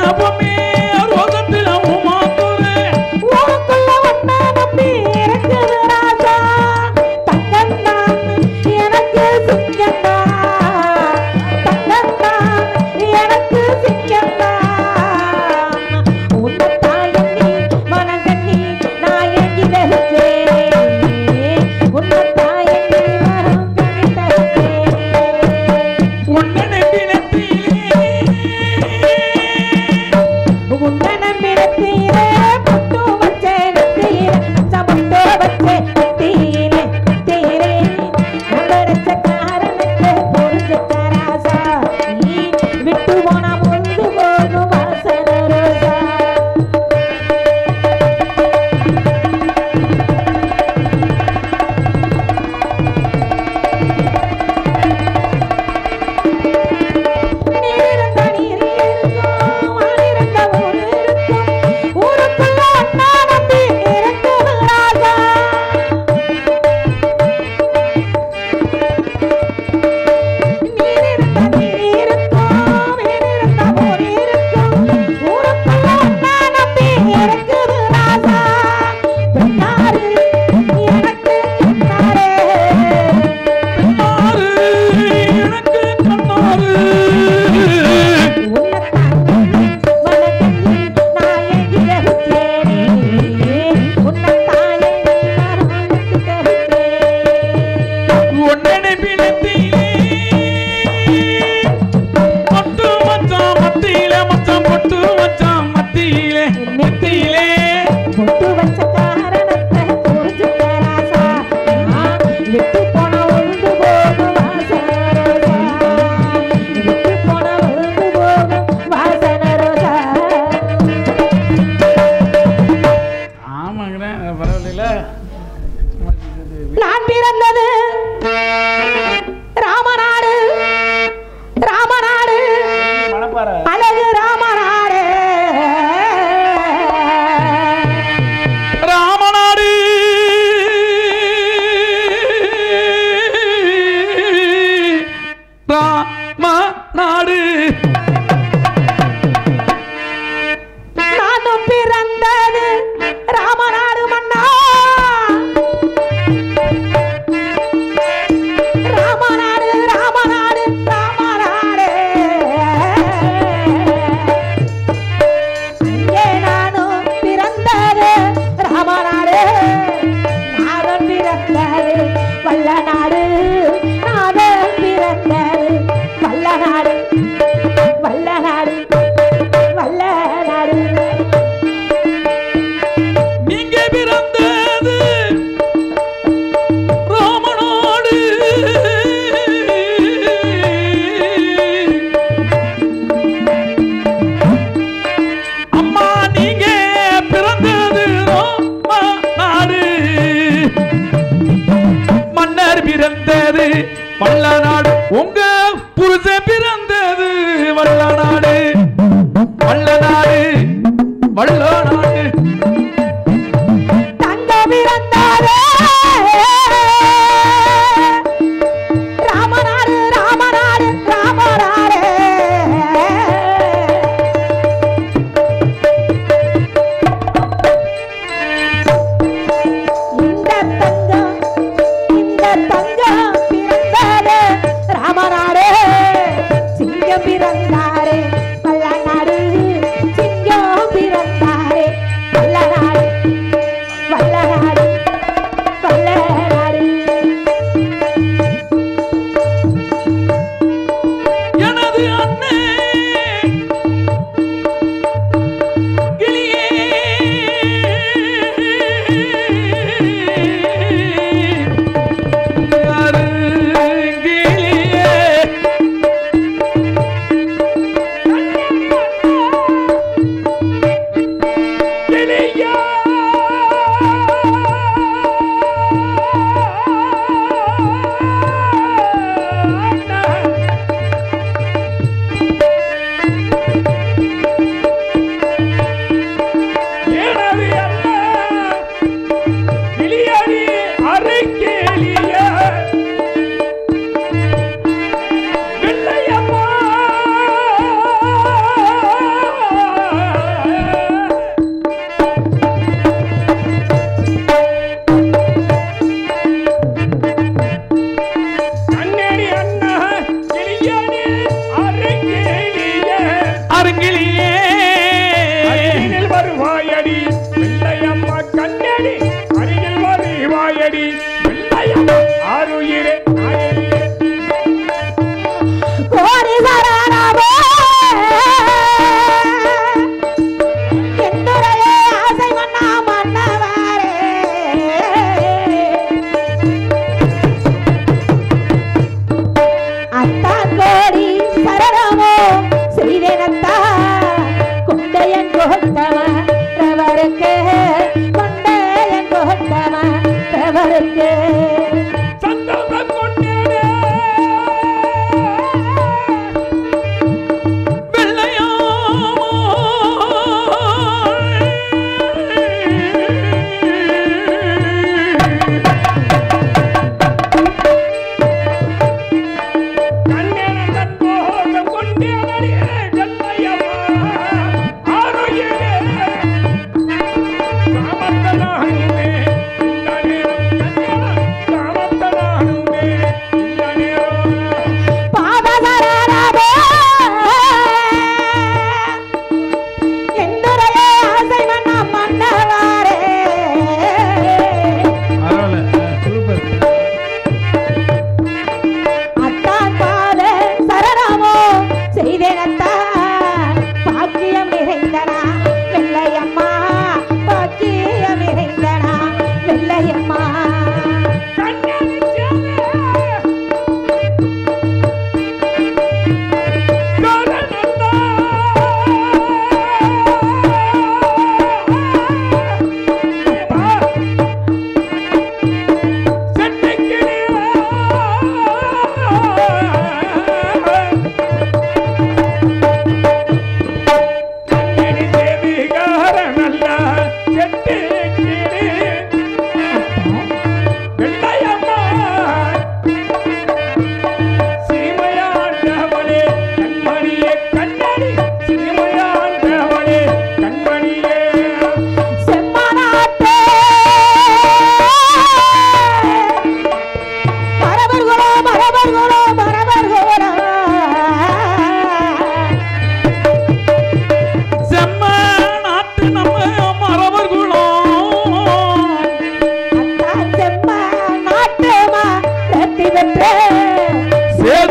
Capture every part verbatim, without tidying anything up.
பிறந்தாரே வல்லநாடு சிங்கம் பிறந்தாரே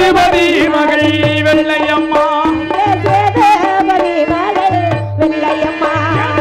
சேதுபதி மகள் வெள்ளையம்மா சேதுபதி மகள் வெள்ளையம்மா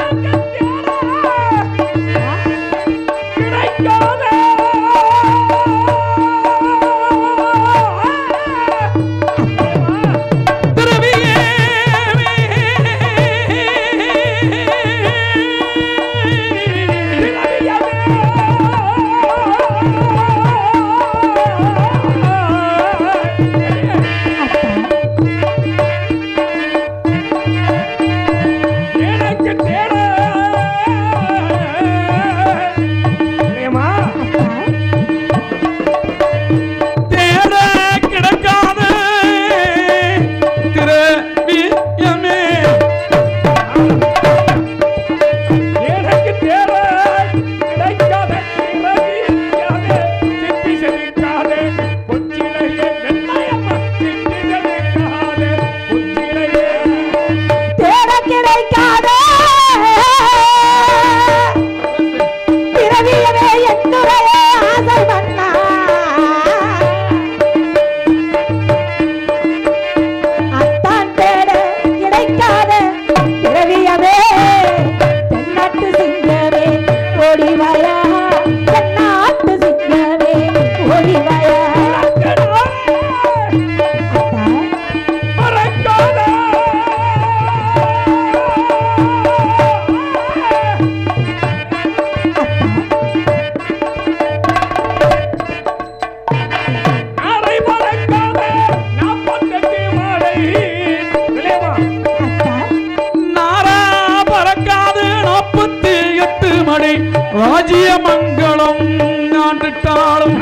ராஜ்யமங்கலம் நாட்டுட்டாலும்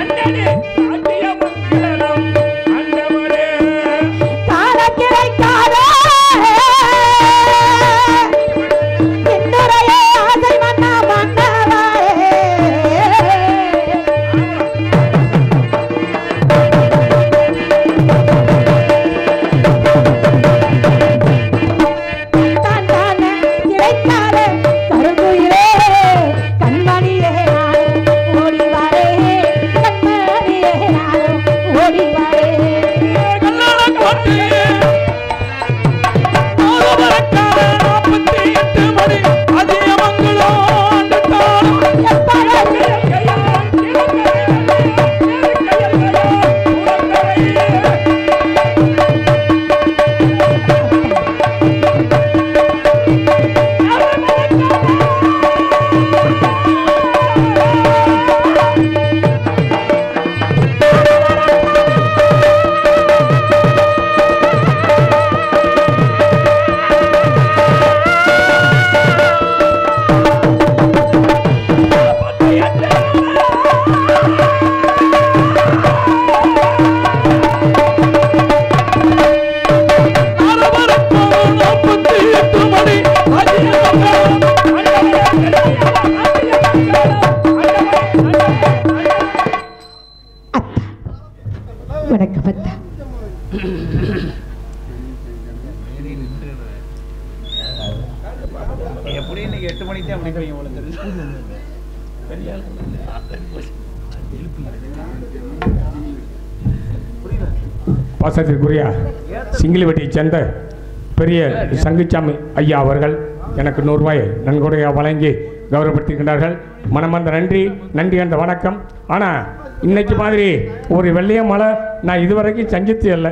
பாசத்திற்குரிய சிங்கிலிவட்டியைச் சேர்ந்த பெரிய சங்குச்சாமி ஐயா அவர்கள் எனக்கு நூறு ரூபாய் நன்கொடையாக வழங்கி கௌரவப்படுத்திக்கின்றார்கள். மனமார்ந்த நன்றி நன்றி அந்த வணக்கம். ஆனால் இன்னைக்கு மாதிரி ஒரு வெள்ளைய மலை நான் இதுவரைக்கும் சந்தித்து இல்லை.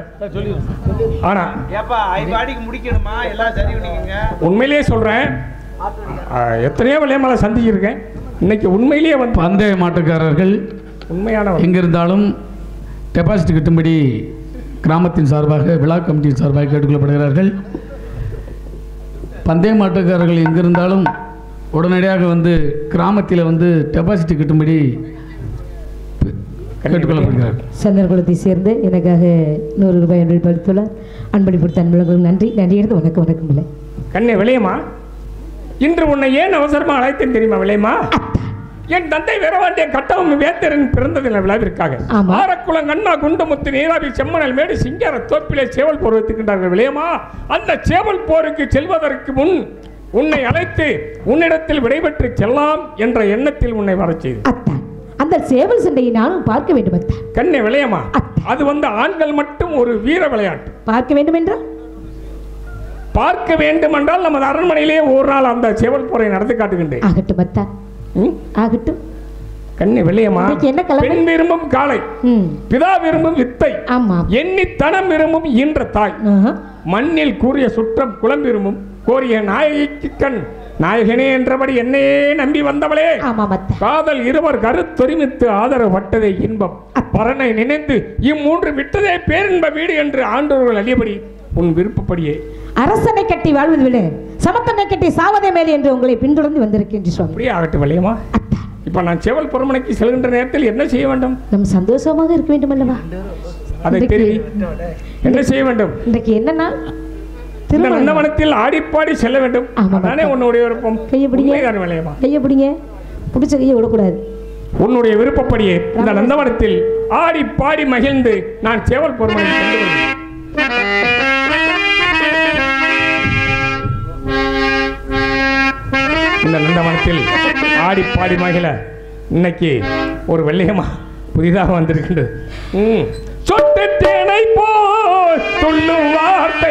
ஆனால் உண்மையிலேயே சொல்கிறேன், எத்தனையோ வெள்ளைய மலை சந்திச்சிருக்கேன். இன்னைக்கு உண்மையிலேயே வந்து பந்தய மாட்டுக்காரர்கள் உண்மையான எங்கிருந்தாலும் டெபாசிட் கிட்டும்படி கிராமத்தின் சார்பாக விழா கமிட்டியின் சார்பாக கேட்டுக்கொள்ளப்படுகிறார்கள். பந்தய மாட்டுக்காரர்கள் எங்கிருந்தாலும் உடனடியாக வந்து கிராமத்தில் வந்து டெபாசிட் கிட்டும்படி கேட்டுக்கொள்ளப்படுகிறார்கள். சந்தர்குளத்தை சேர்ந்து எனக்காக நூறு ரூபாய் அன்பளி படுத்துள்ளார். அன்பளி கொடுத்த அன்பழகம் நன்றி நன்றி எடுத்து வணக்கம் வணக்கம் இல்லை கண்ணே விளையமா. இன்று உன்னை ஏன் அவசரமாக அழைத்தேன் தெரியுமா விளையமா? என் தந்தை வீரவாண்டிய கட்டவம் வேந்தரின் பிறந்ததின விழாவிற்காக ஆரக்குளம் கண்ணா குண்டமுத்து நீராவி செம்மணல் மேடு சிங்கார தோப்பிலே சேவல் போர் வைத்துக்கின்றார்கள் விளையமா. அந்த சேவல் போருக்கு செல்வதற்கு முன் உன்னை அழைத்து உன்னிடத்தில் விடைபெற்று செல்லாம் என்ற எண்ணத்தில் உன்னை வரச் செய்து அந்த சேவல் சண்டையை நானும் பார்க்க வேண்டும் அத்தா. கண்ணே விளையமா, அது வந்து ஆண்கள் மட்டும் ஒரு வீர விளையாட்டு. பார்க்க வேண்டும் என்றால் பார்க்க வேண்டும் என்றால் நமது அரண்மனையிலே ஒரு நாள் அந்த சேவல் போரை நடத்தி காட்டுகின்றேன். ஆகட்டும் அத்தா, ஆகட்டும். கண்ணே விளையமா, என்ன கலவை? பெண் விரும்பும் காளை, பிதா விரும்பும் வித்தை, ஆமா, எண்ணி தனம் விரும்பும் ஈன்ற தாய், மண்ணில் கூறிய சுற்றம் குளம் விரும்பும் கோரிய நாயகிக்கு கண் நாயகனே என்றபடி என்னையே நம்பி வந்தவளே. காதல் இருவர் கருத்தொருமித்து ஆதரவு பட்டதே இன்பம் பரனை நினைந்து இம்மூன்று விட்டதே பேரின்ப வீடு என்று ஆண்டோர்கள் அறியபடி உன் விருப்பப்படியே அரசனை கட்டி வாழ்வது விட சமத்தனை கட்டி சாவதே மேலே என்று உங்களை பின்தொடர்ந்து வந்திருக்கின்ற அப்படியே ஆகட்டும் விளையமா. இப்ப நான் சேவல் பொறுமனைக்கு செல்கின்ற நேரத்தில் என்ன செய்ய வேண்டும்? நம்ம சந்தோஷமாக இருக்க வேண்டும் அல்லவா? அதை தெரிவி என்ன செய்ய வேண்டும்? இன்றைக்கு என்னன்னா நந்தவனத்தில் ஆடிப்பாடி செல்ல வேண்டும். அதானே உன்னுடைய விருப்பம். கையை பிடிங்க, கையை பிடிங்க, பிடிச்ச கையை விடக்கூடாது. உன்னுடைய விருப்பப்படியே இந்த நந்தவனத்தில் ஆடி பாடி மகிழ்ந்து நான் சேவல் பொறுமனை சென்று இந்த நந்தவனத்தில் ஆடி பாடி மகிழ இன்னைக்கு ஒரு வெள்ளையமா புதிதாக வந்திருக்கின்றது. ம் சொட்டு தேனை போல் துள்ளும் வார்த்தை,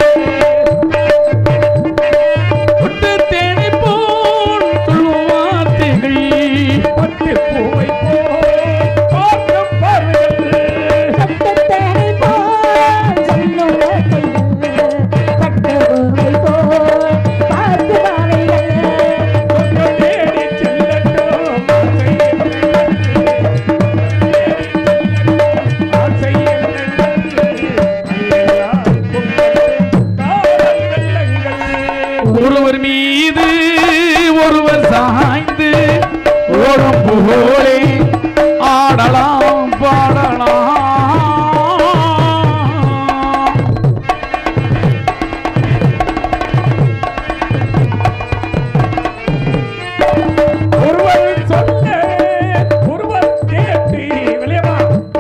சொட்டு தேனை போல் துள்ளும் வார்த்தைகள், பட்டு பூவை போல் பார்க்கும் பார்வைகள், சொட்டு தேனை போல் துள்ளும் வார்த்தைகள், பட்டு பூவை போல் பார்க்கும் பார்வைகள், சொட்டு தேடி செல்லட்டும் ஒருவர் மீது ஒருவர் சாய்ந்து ஓடும் புகழே ஆடலாம் பாடலாம். ஒருவர் சொல்ல ஒருவர் கேட்டு விளையமா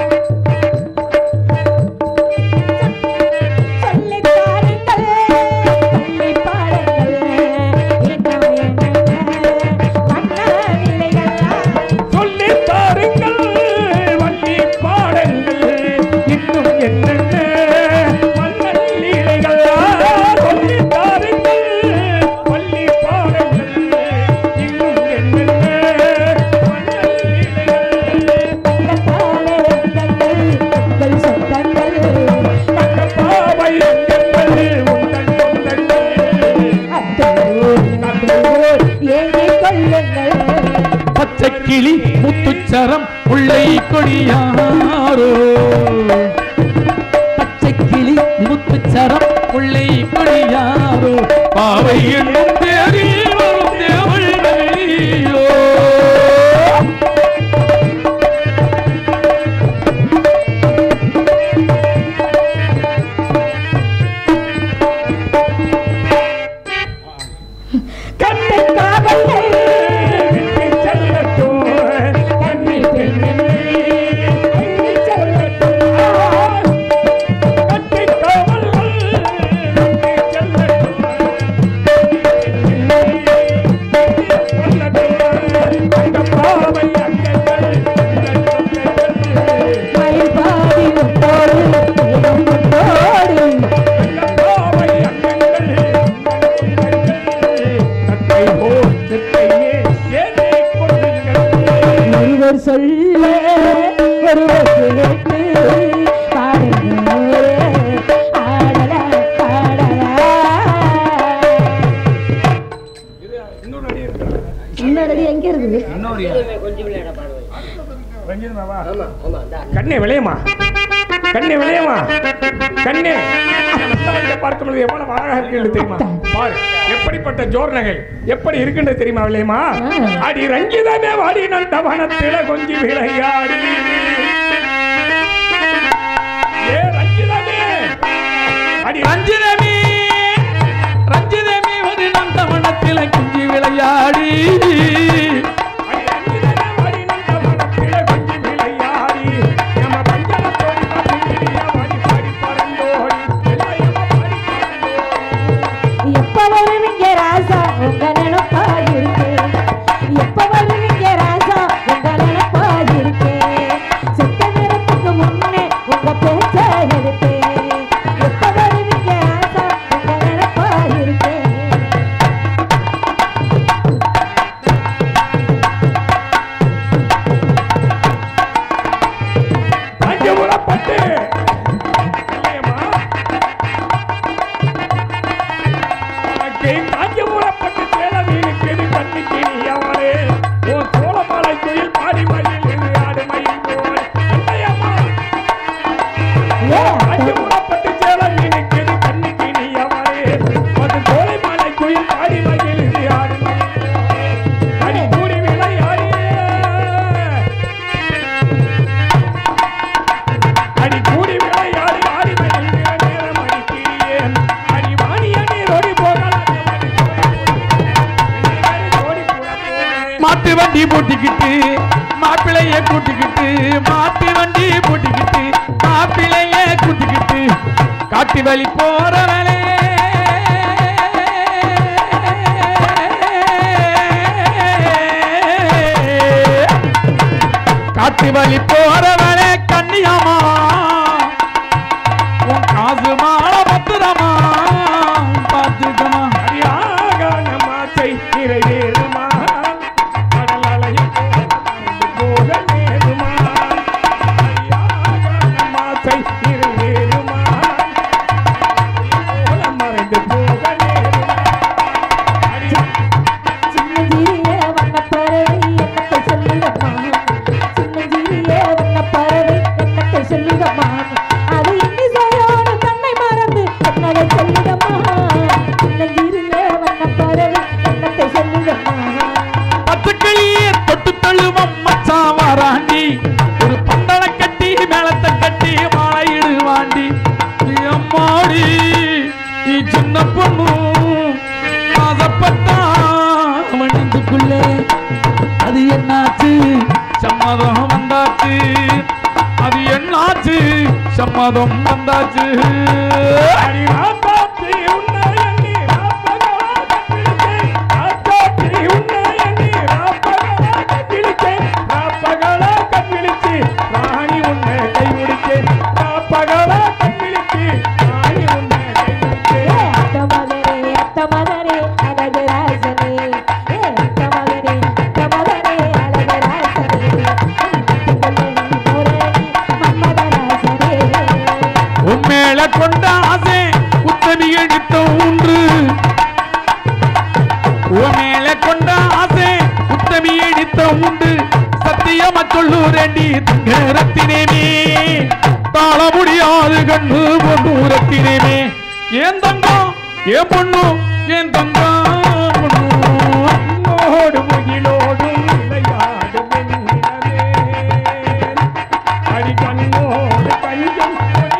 கிளி முத்துச்சரம் உள்ளை கொடியாரோ, பச்சை கிளி முத்துச்சரம் உள்ளை கொடியாரோ, பாவை என்னும் தேரில் வரும் தேவள்களோ. சொல்ல ஒருவர் கேட்டு பாடுங்களே, ஆடலா பாடலா. இன்னொரு அடி எங்க இருக்குது? கண்ணே விளையமா, கண்ணே விளையமா, கண்ணே பார்க்கும் பொழுது எவ்வளவு அழகாக இருக்கு தெரியுமா? பாரு எப்படிப்பட்ட ஜோர் நகை எப்படி இருக்கின்றது தெரியுமா விளையமா? அடி ரஞ்சிதமே வாடி நந்தவனத்தில கொஞ்சி விளையாடி, ஏ ரஞ்சிதமே, அடி ரஞ்சிதமே, ரஞ்சிதமே ஒரு நந்தவனத்தில கொஞ்சி விளையாடி, உங்க நினைப்பா இருக்கு, எப்ப வருவீங்க ராசா உங்க நினைப்பா வண்டி போட்டிக்கிட்டு மாப்பிள்ளைய கூட்டிக்கிட்டு மாட்டு வண்டி போட்டிக்கிட்டு மாப்பிள்ளைய கூட்டிக்கிட்டு காட்டு வழி போறவளே காட்டு வழி போறவளே கன்னியாமா உன் காசு மாலை பத்துரமா பார்த்துக்கமா மாசை நிறைவேறுமா கடலையும் போக நேருமா மாசை நிறைவேறுமா மறைந்து போக நேருமா சின்னஞ்சிறிய வண்ணப்பறவை என்னத்தை சொல்லுங்கம்மா சின்னஞ்சிறிய வண்ணப்பறவை என்னத்தை சொல்லுங்கம்மா அது இன்னிசையோடு தன்னை மறந்து என்னதை சொல்லுங்கம்மா சின்னஞ்சிறிய வண்ணப்பறவை என்னத்தை சொல்லுங்கம்மா பத்துக்களியே தொட்டு தழுவம் மச்சான் வாராண்டி ஒரு பந்தள கட்டி மேளத்தை கட்டி மாலையிடுவாண்டி அம்மாடி நீ சின்ன பொண்ணு ஆசைப்பட்டா மணிந்துக்குள்ளே அது என்னாச்சு சம்மதம் வந்தாச்சு அது என்னாச்சு சம்மதம் வந்தாச்சு உண்மையில கொண்ட ஆசை உத்தமி எடுத்த ஒன்று உண்மையில கொண்ட ஆசை உத்தமி எடுத்த உண்டு சத்தியமா சொல்லூரண்டி தங்கரத்தினேமே தாழ முடியாது கண்ணு பொண்ணு ரத்தினேமே ஏன் தங்கம் ஏன் பொண்ணு ஏன் தங்கம் பொண்ணு முகிலோடும் விளையாடும் அடி கண்ணோடு கஞ்சம்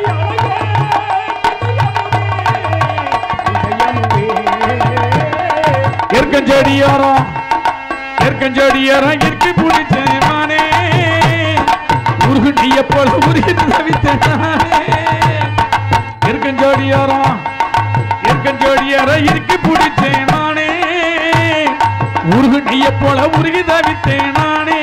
எற்கஞ்செடியாரம் எற்கஞ்செடியாரம் இருக்கு புடிச்சேமானே உருகுண்டிய போல உருகி தவித்தானே எற்கஞ்செடியாரம் எற்கஞ்செடியாரம் இருக்கு புடிச்சேமானே உருகுண்டிய போல உருகி தவித்தேனானே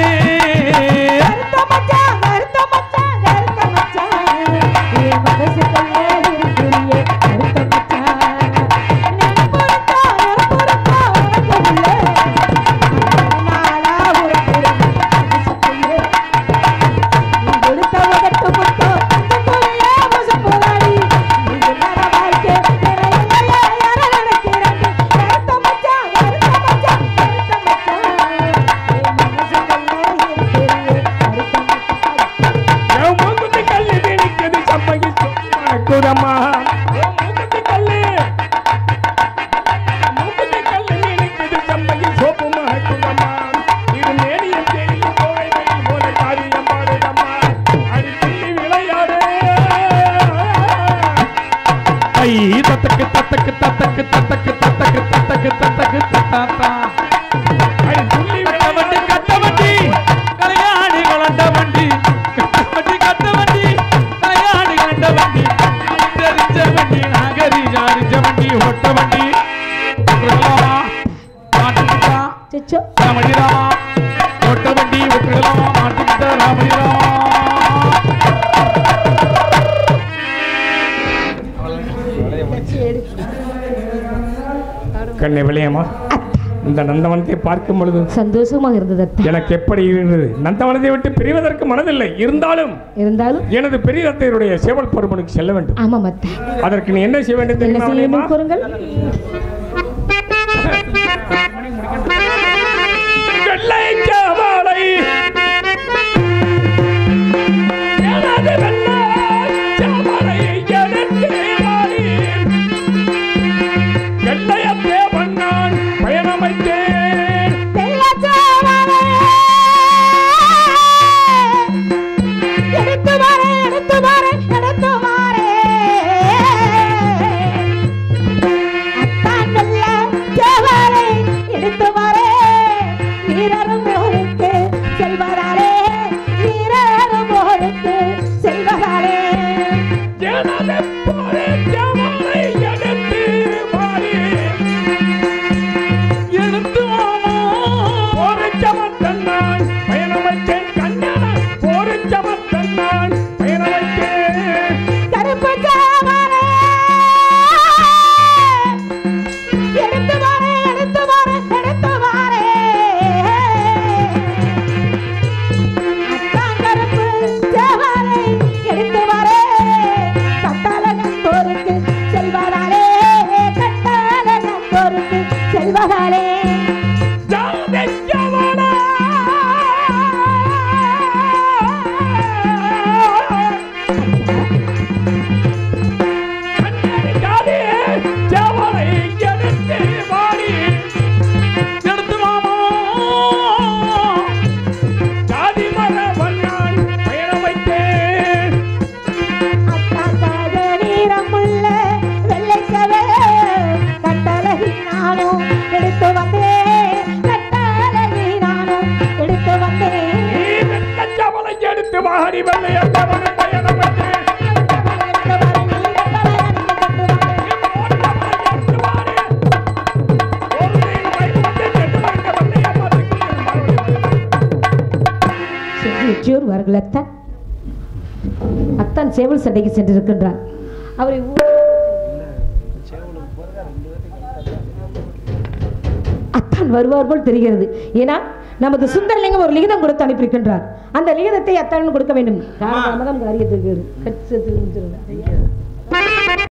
தத்தக்கு தத்தக்கு தத்தக்கு தத்தக்கு தத்தக்கு தத்தக்கு தத்தக்கு தத்தாத்தா கட்டவண்டி கட்டவண்டி கலையாடி கலண்ட வண்டி கட்டவண்டி கட்டவண்டி கலையாடி கலண்ட வண்டி தெரிஞ்ச வண்டி நாகரி ஜாரிஞ்ச வண்டி ஒட்ட வண்டி மாட்டுக்கிட்டா ராமணிராமா ஒட்ட வண்டி ஒட்டுகளாமா மாட்டுக்கிட்ட ராமணிராமா கண்ணை விளையமா இந்த நந்தவனத்தை பார்க்கும் பொழுது சந்தோஷமாக இருந்தது எனக்கு எப்படி இருந்தது நந்தவனத்தை விட்டு பிரிவதற்கு மனதில்லை இருந்தாலும் இருந்தாலும் எனது பெரியத்தையுடைய சேவல் பொறுமனுக்கு செல்ல வேண்டும் ஆமா மத்த அதற்கு நீ என்ன செய்ய வேண்டும் என்ன செய்ய கூறுங்கள் வீரரும் வருவார்கள் அத்தான். அத்தான் சேவல் சண்டைக்கு சென்றிருக்கின்றார். அவரை அத்தான் வருவார் போல் தெரிகிறது. ஏன்னா நமது சுந்தரலிங்கம் ஒரு லிகிதம் கொடுத்து அனுப்பியிருக்கின்றார். அந்த லிகிதத்தை அத்தான் கொடுக்க வேண்டும். காரணம் காரியத்திற்கு